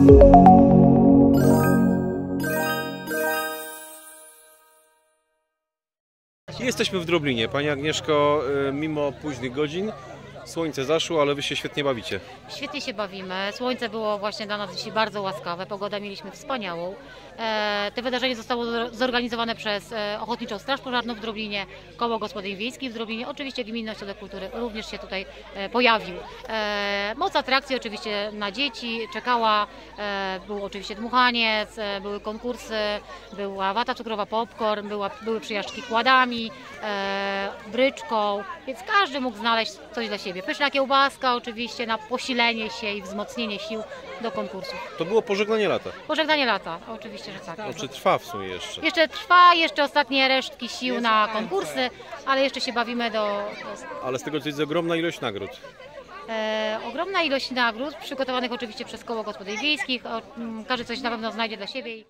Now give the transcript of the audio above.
Jesteśmy w Droblinie. Pani Agnieszko, mimo późnych godzin słońce zaszło, ale Wy się świetnie bawicie. Świetnie się bawimy. Słońce było właśnie dla nas dzisiaj bardzo łaskawe. Pogodę mieliśmy wspaniałą. To wydarzenie zostało zorganizowane przez Ochotniczą Straż Pożarną w Droblinie, Koło Gospodyń Wiejskich w Droblinie. Oczywiście Gminny Ośrodek Kultury również się tutaj pojawił. Moc atrakcji oczywiście na dzieci czekała. Był oczywiście dmuchaniec, były konkursy, była wata cukrowa, popcorn, były przyjażdżki kładami, bryczką, więc każdy mógł znaleźć coś dla siebie. Pyszna kiełbaska oczywiście na posilenie się i wzmocnienie sił do konkursów. To było pożegnanie lata. Pożegnanie lata, oczywiście, że tak. Czy trwa w sumie jeszcze? Jeszcze trwa, jeszcze ostatnie resztki sił na konkursy, ale jeszcze się bawimy Ale z tego co widzę, ogromna ilość nagród. Ogromna ilość nagród, przygotowanych oczywiście przez Koło Gospodyń Wiejskich. Każdy coś na pewno znajdzie dla siebie.